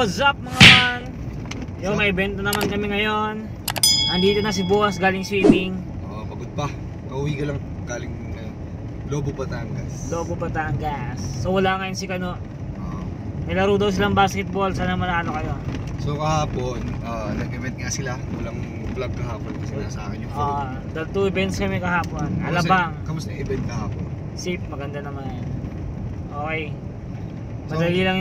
what's up mga man? Yung may event na naman kami ngayon. Andito na si Buwas galing swimming. Oo, pagod pa. Pauwi ka lang galing Lobo, Batangas. Lobo, Batangas. So wala ngayon si Kano. Nilaro daw silang basketball. Sana manalo kayo. So kahapon, nag-event nga sila. Walang vlog kahapon kasi nasa akin yung phone. The two events kami kahapon. Alabang. Kamusta yung event kahapon? Safe, maganda naman. Okay. Madali lang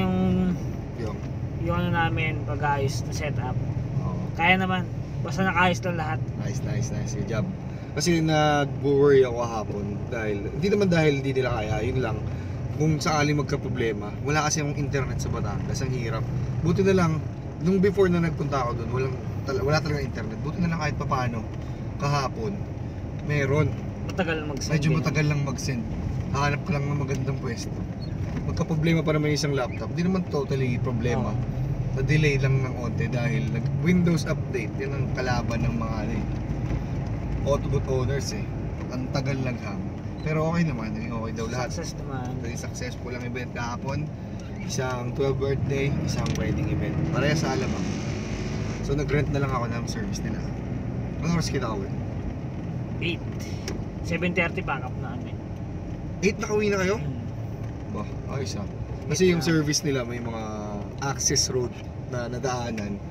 yung ano namin pag-ayos na setup. Kaya naman. Basta nakaayos lang lahat. Nice. Good job. Kasi nag-worry ako kahapon dahil hindi nila kaya, yun lang. Kung sakaling magka-problema, wala kasi yung internet sa Batangas, ang hirap. Buti na lang, nung before na nagpunta ako doon, wala talaga internet. Buti na lang kahit papaano, kahapon, meron. Medyo matagal lang mag-send. Hahanap ka lang ng magandang pwesto. Magka-problema pa naman yung isang laptop. Hindi naman totally problema. Na-delay lang ng onte dahil nag-Windows update. Yan ang kalaban ng mga Autobot owners eh. Ang tagal lang hang. Pero okay naman, okay daw lahat. Success naman. Successful ang event kahapon. Isang 12th birthday, isang wedding event. Pareha sa Alabang. So nag-rent na lang ako ng service nila. Anong oras kita uwi? 8. 7:30 pack up na kami. 8 nakauwi na kayo? Bah, ayos ah. Kasi yung service nila may mga access road na nadaanan.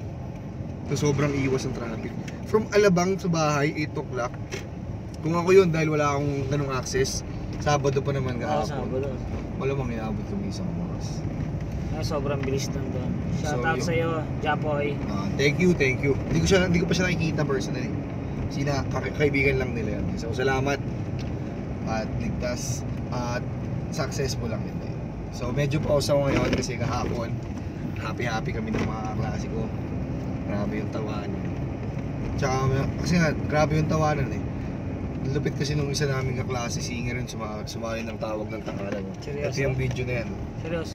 So sobrang iwas ang traffic. From Alabang sa bahay, 8 o'clock. Kung ako yun, dahil wala akong ganung access, Sabado pa naman kahapon. Sabado. Wala mang inabot kami isang oras. Sobrang bilis lang doon. Shoutout so, sa'yo, Japoy. Thank you. Hindi ko pa siya nakikita personally. Kaibigan lang nila yan. So salamat. At ligtas. At successful lang yun. So medyo pause ako ngayon kasi kahapon happy kami ng mga klase ko. Grabe yung tawanan. Tsaka kasi nga, grabe yung tawanan eh. Lupit kasi nung isa naming kaklase singer yun, sumali ng tawag ng tangalan. Ito yung video na yan. Seryoso.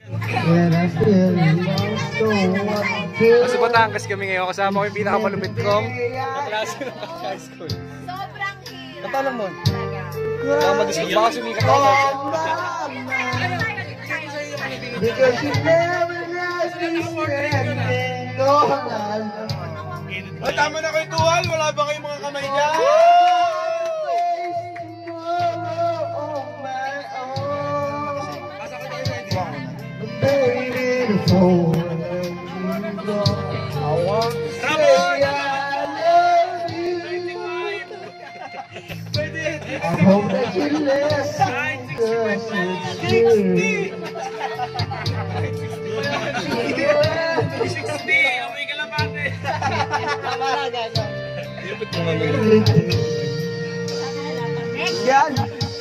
Sa Batangas kami ngayon, kasama ko yung pinakamalupit kong kaklase ng high school. Sobrang hirap. Katalang mo. Baka sumikat ako. Because you never let me stand. Tama na kayo tuwal, wala ba kayong mga kamay dyan? I hope that you listen. 60. Okay ka lang pate. Yan.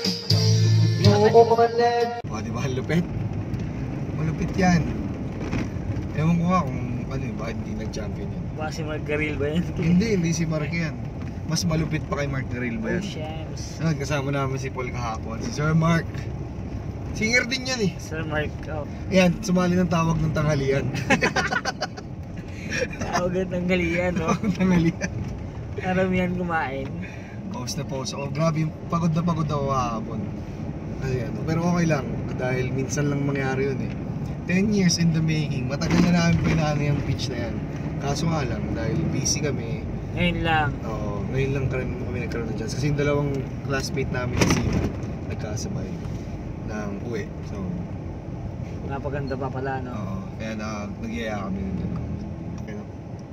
Diba lupit? Malupit yan. Ewan ko nga kung bakit hindi nag-champion yan. Baka si Mark Garil ba yan? Hindi si Mark yan. Mas malupit pa kay Mark Garil ba yan? Shams. Kasama namin si Paul kahapon, si Sir Mark. Singer din yan eh. Sir Mark, Yan, sumali ng tawag ng tanghalian. Tawag ng tanghalian, no? Tanghalian. Karamihan kumain. Pause ako. Grabe, pagod na pagod ako kahapon. Kasi pero okay lang, dahil minsan lang mangyari yun eh. 10 years in the making, matagal na namin pinano yung pitch na yan. Kaso nga lang, dahil busy kami. Ngayon lang. Oo, ngayon lang kami nagkaroon ng chance. Kasi yung dalawang classmate namin si nagkasabay ng uwi. So, napaganda pa pala, no? Oo, kaya nagyaya kami nito. Okay no?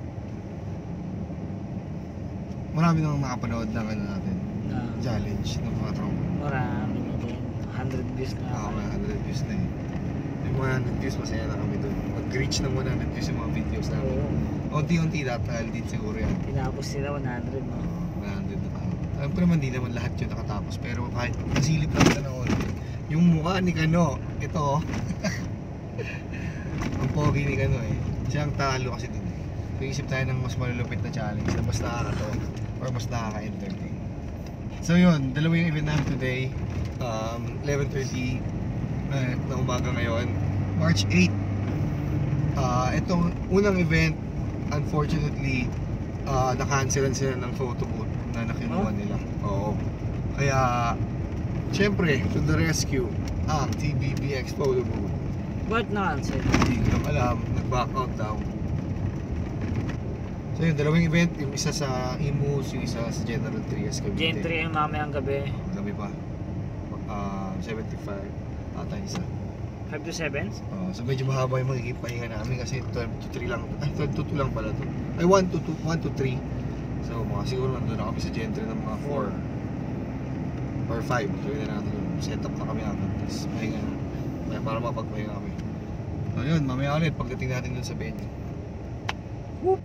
Marami nang nakapanood ng natin. Challenge ng mga tropa. Marami na din. 100 views na. Oo, 100 views na eh. Yung 100 views, masaya na kami doon. Mag-reach ng 100 views yung mga videos namin. Unti-unti dahil din siguro yan. Tinapos sila 100, no? 100 na tao. Alam ko naman, di naman lahat yun nakatapos. Pero kahit nasilip lang na noon, yung mukha ni Kano, ito ang pogi ni Kano eh. Siya ang talo kasi dun eh. So isip tayo ng mas malulupit na challenge na mas nakakatawa or mas nakaka-entertain. So yun, dalawa yung event namin today. 11:30 na umaga ngayon, March 8. Itong unang event, unfortunately, na-cancelan sila ng photo booth na nakinuha nila. Oo. Kaya, syempre, to the rescue, ang TBBX photo booth. Ba't na-cancel? Hindi ko lang alam, nag-back out daw. So yung dalawang event, yung isa sa Imus, yung isa sa General Trias Cavite. Gen 3 yung mamayang gabi. Gabi pa. 75 ata isa. 5 to 7? So medyo mahaba yung magiging pahinga namin kasi 12 to 3 lang. Ay, 12 to 2 lang pala to. Ay, 1 to 3. So mga siguro nandun na kami sa Gen 3 ng mga 4 or 5. So yun na natin yung setup na kami natin. Tapos pahinga na. Kaya para mapagpahinga kami. So yun, mamaya ulit pagdating natin dun sa venue. Whoop!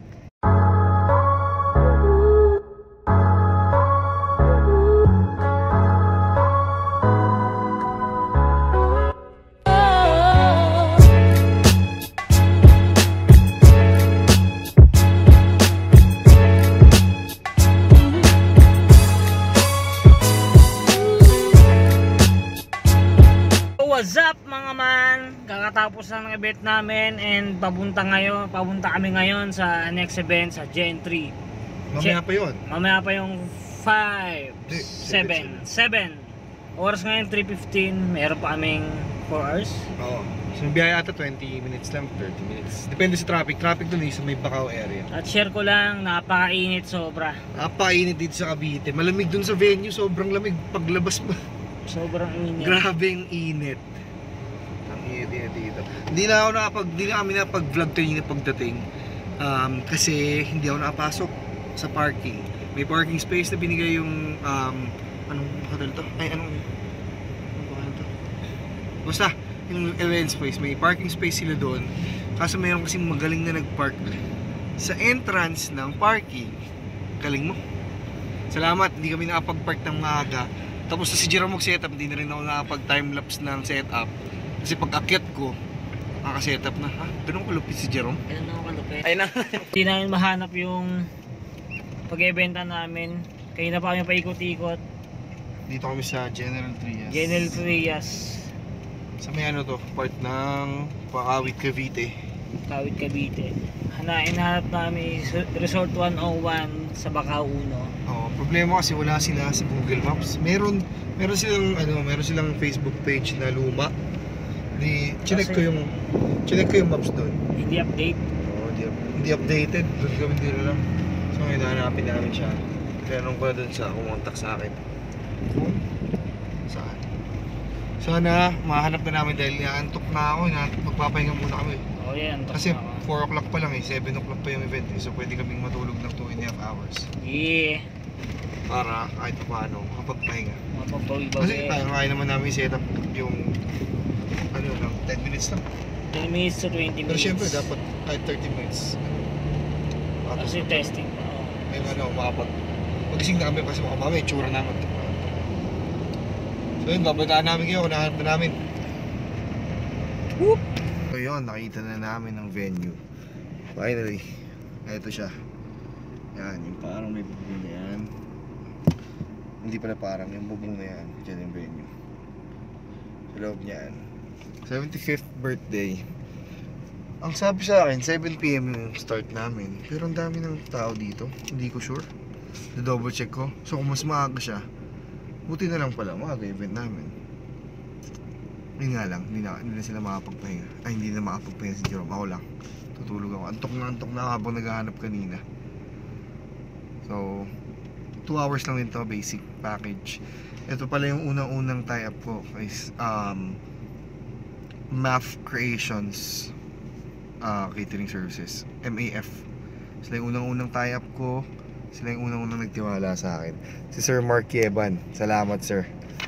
What's up mga man? Kakatapos na ng event namin and papunta kami ngayon sa next event sa Gen 3. Mamaya pa yun. Mamaya pa yung 5, 7 oras ngayon 3:15. Meron pa kaming 4 hours. Oo. So biyahe ata 20 minutes lang, 30 minutes. Depende sa traffic. Traffic dun sa may Bacau area. At share ko lang, napakainit sobra. Napakainit dito sa Cavite. Malamig dun sa venue, sobrang lamig. Paglabas mo. Sobrang init. Grabeng init. Ang init dito. Hindi na kami nakapag-vlog kanina pagdating. Kasi hindi ako nakapasok sa parking. May parking space na binigay yung anong hotel to? Ay, anong hotel to? Basta, yung event space. May parking space sila doon. Kaso mayroon kasing magaling na nag-park sa entrance ng parking. Galing mo. Salamat, hindi kami nakapag-park ng maaga. Tapos si Jerome mag-setup, hindi na rin ako nakapag-timelapse ng setup. Kasi pag akyat ko, naka-setup na. Ha? Ganun kalupit si Jerome? Ganun ako kalupit. Ay na. Hindi namin mahanap yung pag-eventa namin. Kaya na pa kami paikot-ikot. Dito kami sa General Trias. General Trias. Sa may ano to, part ng Pakawit Cavite. Kawit Cavite. Hinahanap namin Resort 101 sa Bacau 1. Problema kasi wala sila sa Google Maps. Meron silang Facebook page na luma. Chinek ko yung maps doon. Hindi update. Hindi updated. Doon kami dito lang. So ngayon hanapin namin siya. Tinanong ko na doon sa kumontak sa akin. Saan? Sana mahanap na namin dahil naantok na ako. Magpapahinga muna kami. Yan. Kasi 4 o'clock pa lang 7 o'clock pa yung event So pwede kaming matulog ng 2.5 hours. Yeah. Para kahit paano makapagpahinga. Mapagbawi-bawi. Kasi kaya naman namin i-set up yung lang 10 minutes lang. 10 minutes to 20 minutes. Pero syempre dapat kahit 30 minutes. Kasi testing pa. May magising na kami kasi baka mamaya itsura namin. So yun, babataan namin kayo kung nahanap na namin. Whoop! So yun, nakita na namin ang venue. Finally, ito siya. Yan, yung parang may bubong na yan. Hindi pala parang, yung bubong na yan. Diyan yung venue. Sa loob niyan. 75th birthday. Ang sabi sa akin, 7 PM yung start namin. Pero ang dami ng tao dito. Hindi ko sure. Na-double check ko. So kung mas maaga siya, buti na lang pala, maaga event namin. Yun nga lang, hindi na sila makapagpahinga. Ay, hindi na makapagpahinga si Jerome. Ako lang. Tutulog ako. Antok na habang naghahanap kanina. So 2 hours lang din to, basic package. Ito pala yung unang-unang tie-up ko is MAF Creations Catering Services, MAF. Sila yung unang-unang tie-up ko. Sila yung unang-unang nagtiwala sa akin. Si Sir Mark Yeban. Salamat, sir.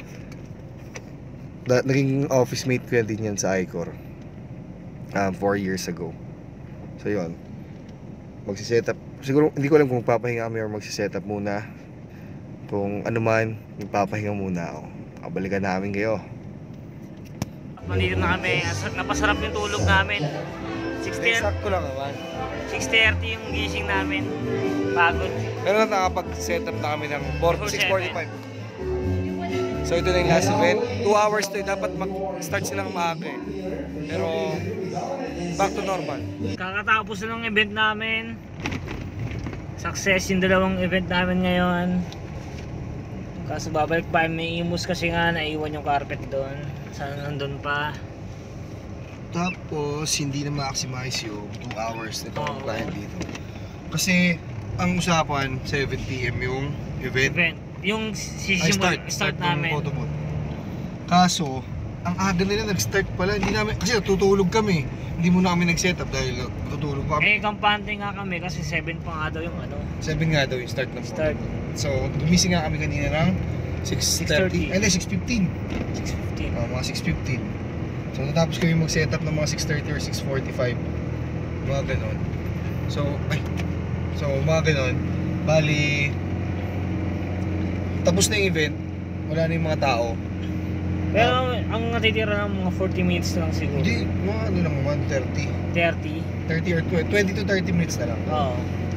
Naging office mate ko din yan sa Icor 4 years ago. So yun, magsiset up. Siguro hindi ko alam kung papahinga kami or magsiset up muna. Kung ano man, magpapahinga muna ako. Kabalikan namin kayo. Nandito na kami. Napasarap yung tulog namin. 6:30 ko lang naman. 6:30 yung gising namin. Pagod. Pero nakapag-set up na kami ng 6:45. So ito na yung last event. 2 hours to, dapat mag-start silang maaga eh. Pero back to normal. Kakatapos na ng event namin. Success yung dalawang event namin ngayon. Kaso babalik pa, may imus kasi nga naiwan yung carpet doon. Sana nandun pa. Tapos, hindi na maximize yung 2 hours na itong Oo. client dito. Kasi, ang usapan, 7 PM yung event. Yung Ay, start ng namin. Photomod. Kaso, ang aga nila nag-start pala. Hindi namin, kasi tutulog kami. Hindi muna kami nag-setup dahil tutulog pa kami. Kampante nga kami kasi 7 pa nga daw yung 7 nga daw yung start ng Start. Photomod. So, gumising nga kami kanina ng 6:30. 6:30. Hindi, 6:15. 6:15. Mga 6:15. So, natapos kami mag-setup ng mga 6:30 or 6:45. Mga ganon. So, mga ganon. Bali, tapos na yung event. Wala na yung mga tao. Pero ang natitira ng mga 40 minutes na lang siguro. Hindi, mga ano lang naman, 30 or 20 to 30 minutes na lang. Oo.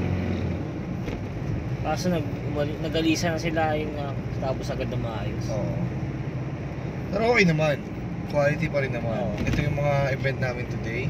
Kaso nag-alisa na sila yung tapos agad na maayos. Oo. Pero okay naman. Quality pa rin naman. Oo. Ito yung mga event namin today.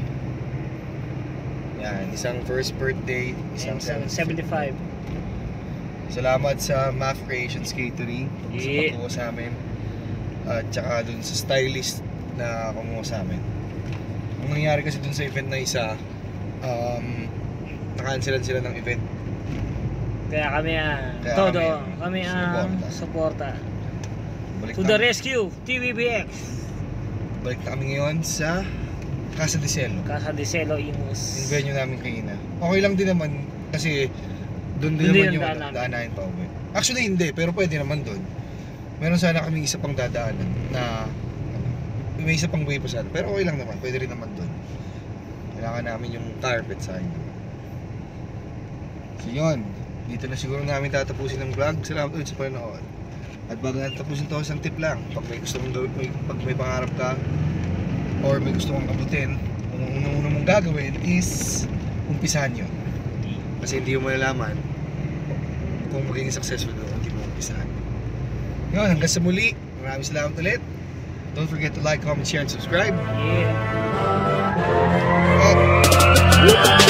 Yan, isang first birthday, isang 75. Salamat sa Math Creations Catering sa Yeah. pagkuha sa amin. At saka dun sa stylist na kumuha sa amin. Ang nangyari kasi dun sa event na isa, nakancelan sila ng event. Kaya kami kami suporta. Balik To the rescue, TVBX. Balik na kami ngayon sa Casa de Cielo. Casa de Cielo, Imus. Yung venue namin kanina. Okay lang din naman kasi doon din Doon naman din yung ang daan daanan pa uwi. Actually hindi, pero pwede naman doon. Meron sana kami isa pang dadaanan na may isa pang way pa sana. Pero okay lang naman, pwede rin naman doon. Kailangan namin yung carpet sa inyo. So yun, dito na siguro namin tatapusin ng vlog. Salamat ulit sa panonood. At bago natin tapusin to, isang tip lang. Pag may gusto mong gawin, pag may pangarap ka or may gusto mong abutin, ang unang-una mong gagawin is umpisahan yun. Kasi hindi mo malalaman kung magiging successful doon, hindi mo umpisahan. Yun, hanggang sa muli. Maraming salamat ulit. Don't forget to like, comment, share, and subscribe. Yeah. Oh.